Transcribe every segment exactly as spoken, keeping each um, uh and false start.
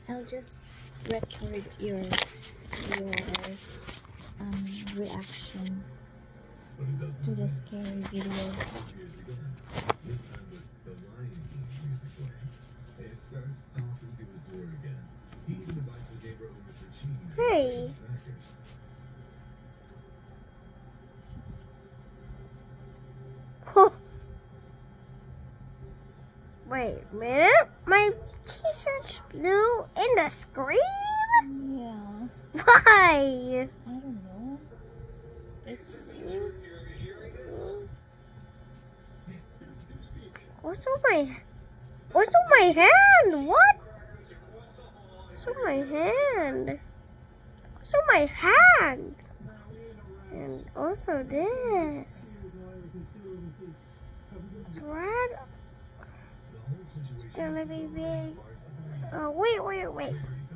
I'll just record your your um reaction to the scary video. Hey. Wait a minute. My t-shirt's blue in the screen? Yeah. Why? I don't know. It's What's on my What's on my hand? What? What's on my hand? What's on my hand? And also this. It's red. It's gonna be big. Oh wait, wait, wait.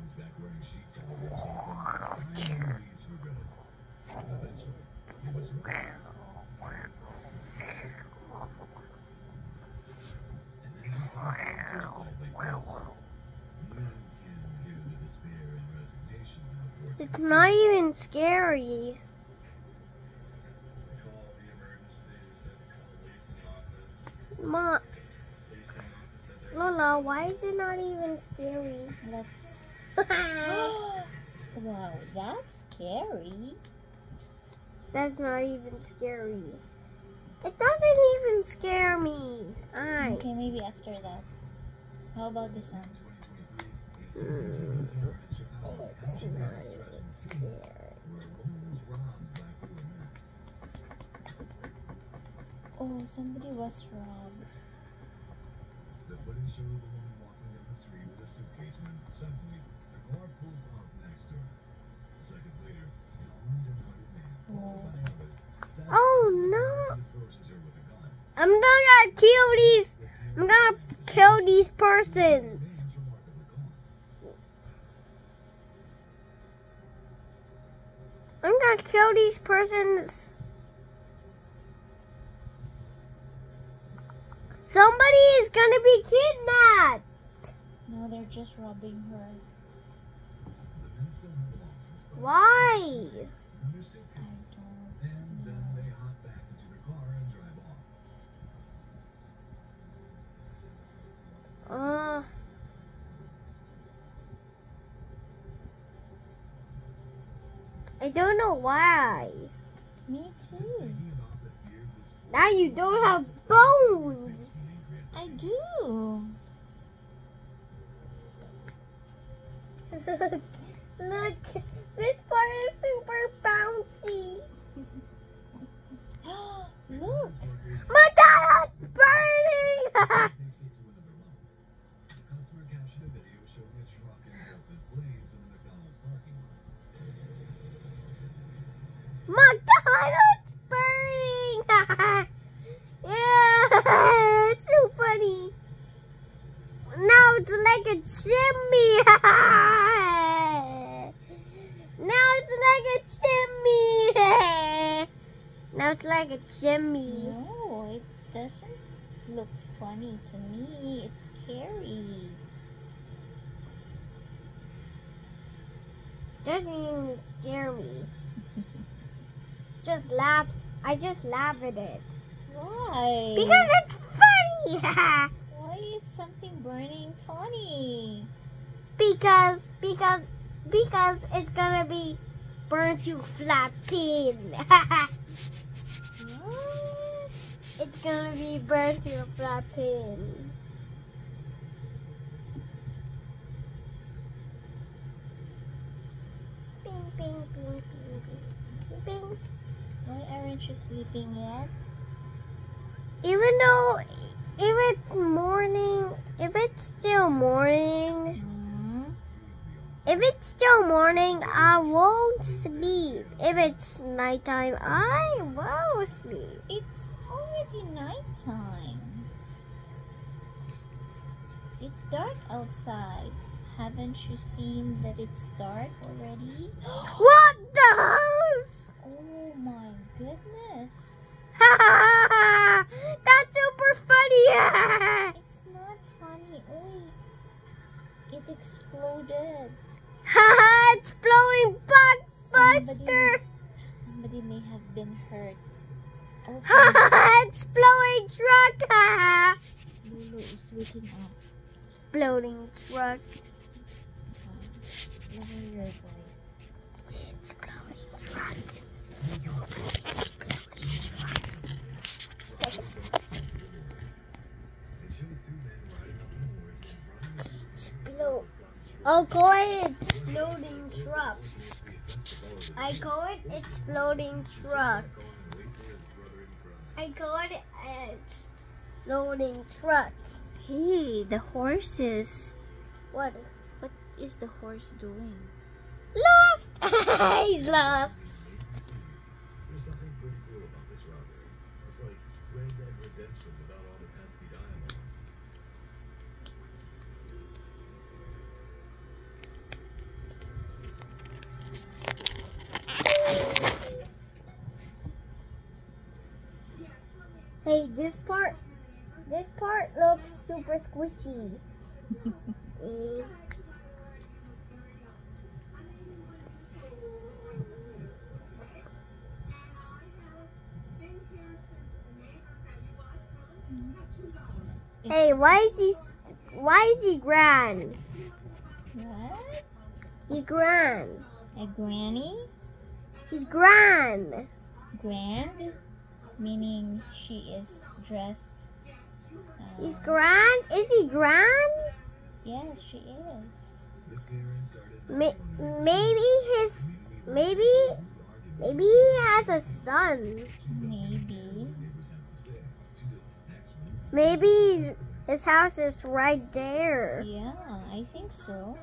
It's not even scary. Mom, Lola, why is it not even scary? that's wow, that's scary. That's not even scary. It doesn't even scare me. Alright. Okay, maybe after that. How about this one? Mm, it's not even scary. Oh, somebody was robbed. The footage shows the woman walking down the street with a suitcase when suddenly the car pulls up next to her. Seconds later, an armed and hooded man, followed by others, Oh no! approaches her with a gun. I'm not gonna kill these. I'm gonna kill these persons. I'm gonna kill these persons. Somebody is gonna be kidnapped. No, they're just robbing her. Why? I don't And then they hop back into the car and drive off. Uh. I don't know why. Me too. Now you don't have bones. I do. Look, this part is super bouncy. Look. McDonald's burning! Customer captured a video showing a truck engulfed in flames in the McDonald's parking lot. McDonald's burning! Yeah, it's so funny. Now it's like a chimney. Now it's like a chimney. Now it's like a chimney. No, it doesn't look funny to me. It's scary. Doesn't even scare me. Just laugh. I just laugh at it. Why? Because it's funny. Why is something burning funny? because, because, because it's gonna be burnt to flat tin. What? It's gonna be burnt to a flat tin. Bing, bing, bing, bing, bing, bing. Why aren't you sleeping yet? Even though, if it's morning, if it's still morning, Hmm? if it's still morning, I won't sleep. If it's nighttime, I will sleep. It's already nighttime. It's dark outside. Haven't you seen that it's dark already? What the house? Oh my goodness. That's super funny. It's not funny. Oy. It exploded. Haha, exploding blockbuster! Somebody may have been hurt. Oh, Haha, exploding truck! Haha. Lulu is waking up. Exploding truck. Uh, lower your voice. Exploding truck. Explode. I'll call it exploding truck. I call it exploding truck. I call it exploding truck. Hey, the horses. What? What is the horse doing? Lost! He's lost. There's something pretty cool about this robbery. It's like Red Dead Redemption without all the pesky dialogue. Hey, this part, this part looks super squishy. Mm. Hey, why is he, why is he grand? What? He grand. A granny? He's grand. Grand? Meaning she is dressed. Uh, He's grand? Is he grand? Yes, she is. This clearing started Ma- maybe his, maybe, maybe he has a son. Maybe. neighbors have to say. She just acts rude. Maybe he's, his house is right there. Yeah, I think so.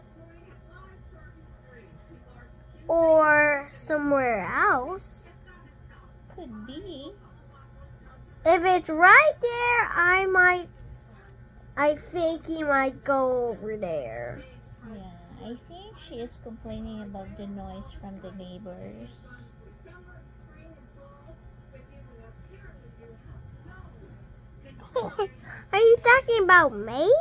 Or somewhere else. Could be. If it's right there, I might, I think he might go over there. Yeah, I think she is complaining about the noise from the neighbors. Are you talking about me?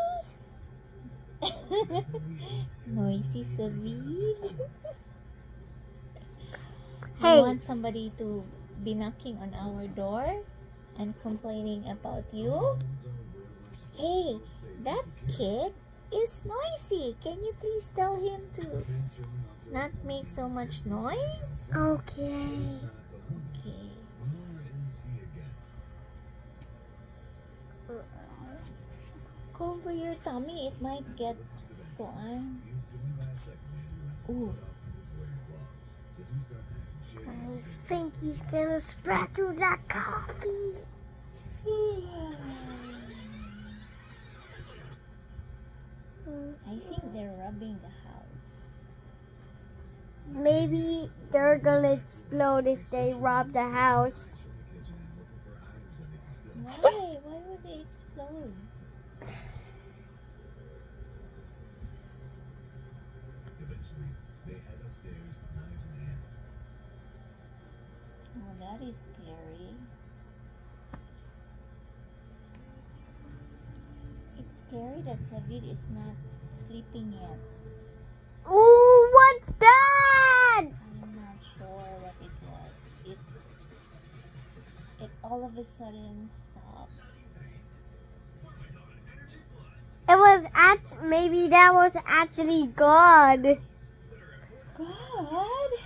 Noisy Savid. Hey. You want somebody to be knocking on our door and complaining about you? Hey, that kid is noisy. Can you please tell him to not make so much noise? Okay. Okay. Cover your tummy. It might get gone. Ooh. I think he's gonna spread through that coffee. I think they're robbing the house. Maybe they're gonna explode if they rob the house. Why? Why would they explode? Eventually, they head upstairs, knives in hand. Oh, that is scary. It's scary that Savid is not sleeping yet. Ooh, what's that? I'm not sure what it was. It it all of a sudden stopped. It was at maybe that was actually God. God!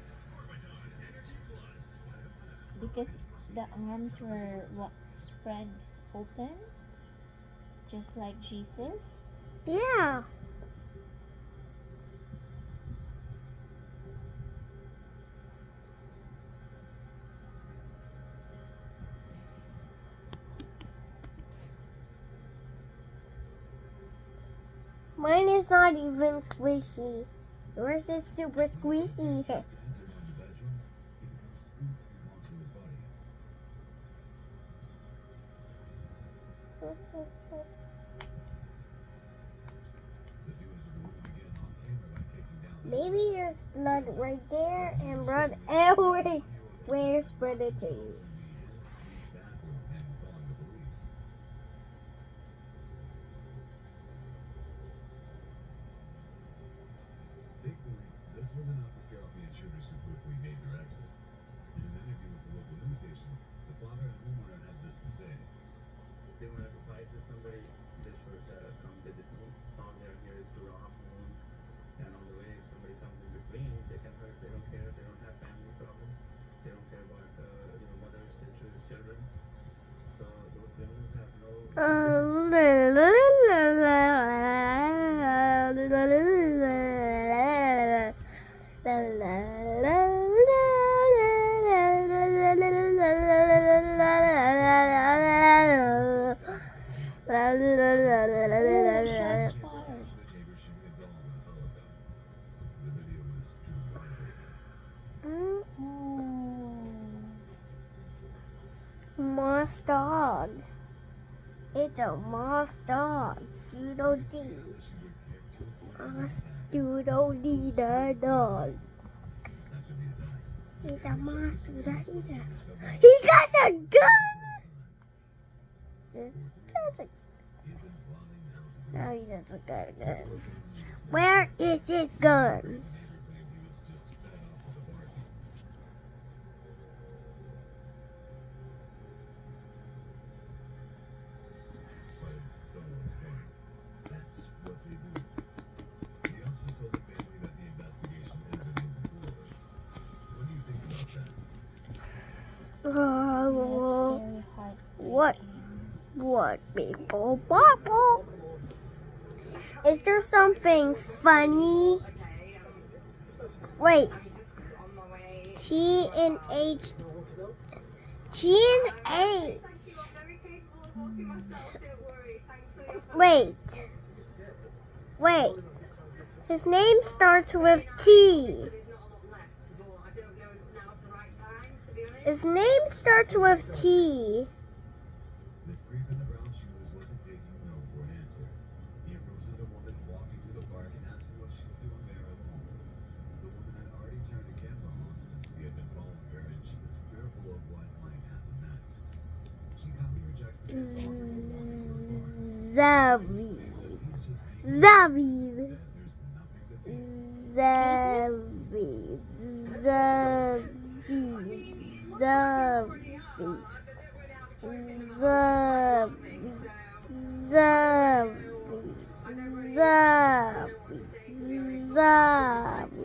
Because the arms were what, spread open, just like Jesus. Yeah. Mine is not even squishy. Yours is super squishy. Maybe there's blood right there and blood everywhere spread it to you. we made their exit. In an interview with the local news station, the father and homeowner had this to say. They wanted to fight with somebody, they should uh, come visit me. All they're here is to rob, wound, and on the way, if somebody comes in between, they can hurt. They don't care. They don't have family problems. They don't care about uh, you know, mothers, sisters, children. So those women have no. Oh, shots fired. The neighbor shooting a dog on a hologram. The video was truly heartbreaking. Oh. Moss dog. It's a moss dog. You don't need moss. You don't need a dog. It's a moss. You don't need a. He got a gun. This guy's a. No, he doesn't got a gun. Where is his gun? Oh, That's very heartbreaking. what? What people bubble? Is there something funny? Wait. T and H. T and H. Wait. Wait. His name starts with T. His name starts with T. This creep in the brown shoes wasn't taking no for an answer. He approaches a woman walking through the park and asks her what she's doing there alone. The woman had already turned the camera on since he had been following her, and she was fearful of what might happen next. She calmly rejects the offer to walk into her car. Zavi. He's just being Zavi. that there's nothing to fear. Zavi. Zavi. Zavi. Zavi. Zavi. Zavi.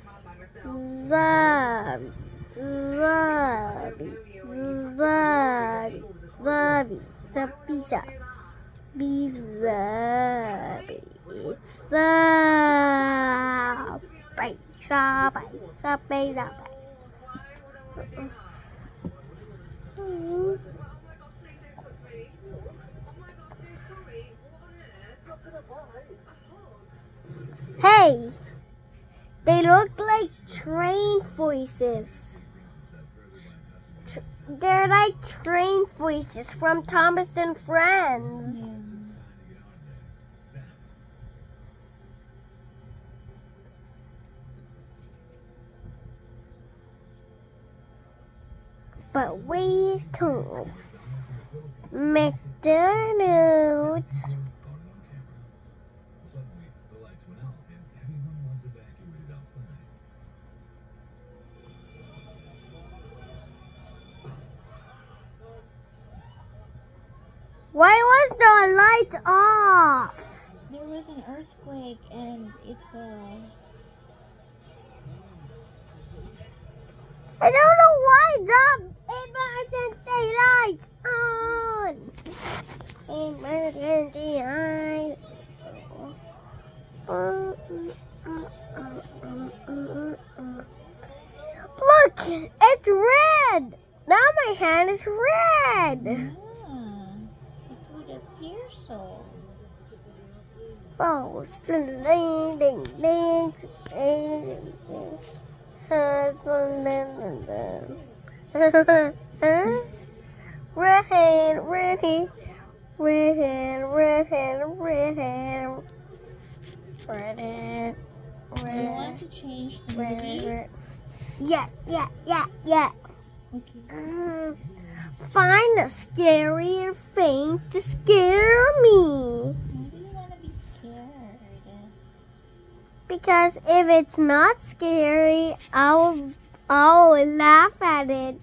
Zavi. Zavi. Zavi. Zavi. Zabisa. Bizabi. It's the bite. Sabai. Sabai. Sabai. Hey, they look like train voices. Tr- They're like train voices from Thomas and Friends. Yeah. But where's Tom? McDonald's. Suddenly, the lights went out and everyone was evacuated outside. Why was the light off? There was an earthquake and it's a. I don't know why the emergency light on. Emergency light. Look, it's red. Now my hand is red. Yeah, it would appear so. Oh, ding, ding, ding, ding, ding. Red hand, red hand, red hand, red hand, red hand, red hand, Do you want to change the red movie? hand. Yeah, yeah, yeah, yeah. Okay. Mm, find a scarier thing to scare me. Why do you want to be scared? Because if it's not scary, I'll Oh, laugh at it.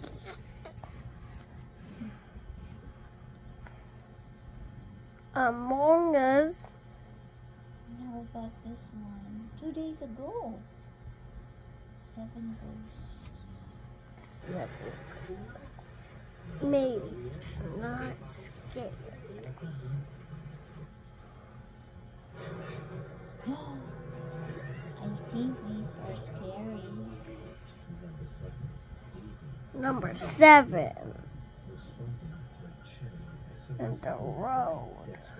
Among Us. How about this one? Two days ago. Seven ghosts. Seven. Maybe. Not scared. I think these are scary. Number seven. And the road.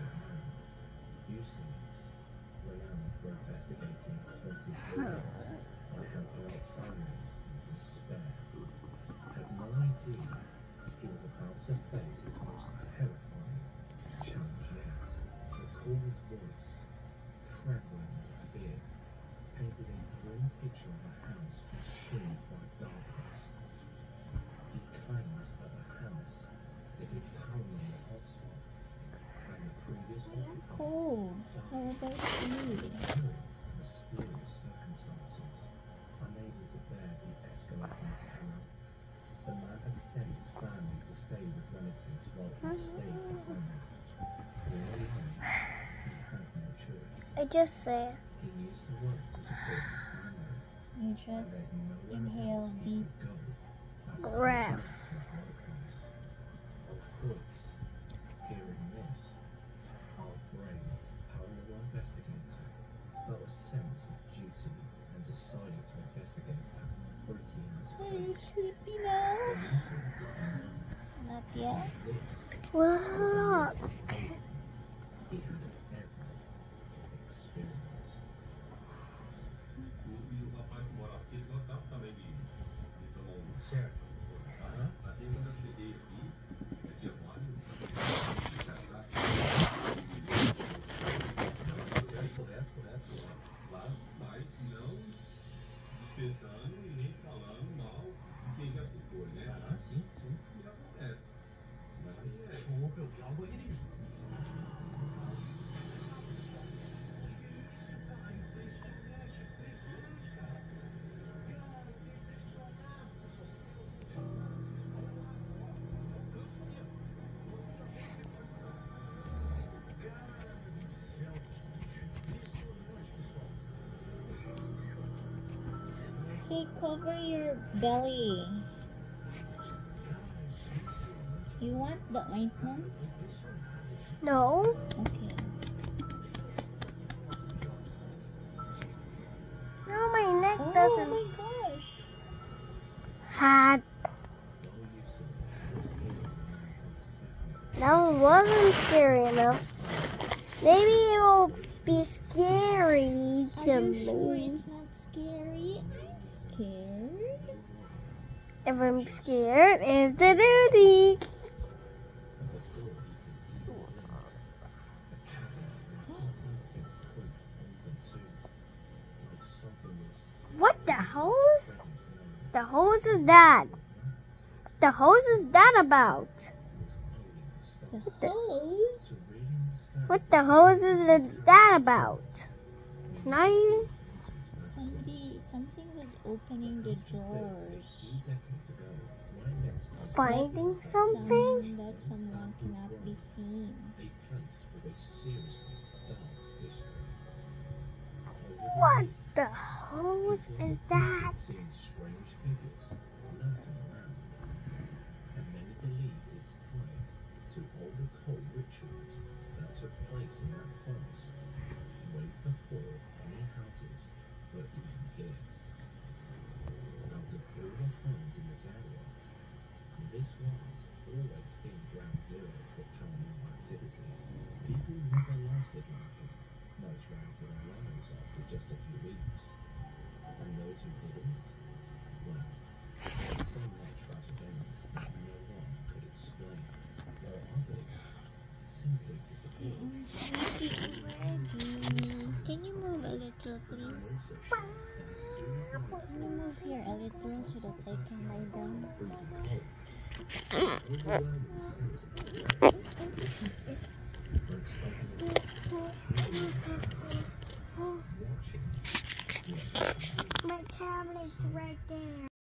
Cold. How about you? I just say You just inhale deep. breath. Are you sleepy now? Not yet. Well, Hey, cover your belly. You want the ointment? no. Okay. No, my neck Oh doesn't my gosh. had. That one wasn't scary enough. Maybe it will be scary Are to you sure me. it's not scary? I'm scared. If I'm scared, it's a duty. What the hose? The hose is that? The hose is that about? The hose? What the hose is that about? It's not even. Somebody, something was opening the drawers. Finding That's something? Some, that someone cannot be seen. What the hose is that? Can you move a little, please? Can you move here a little so that I can lie down? My tablet's right there.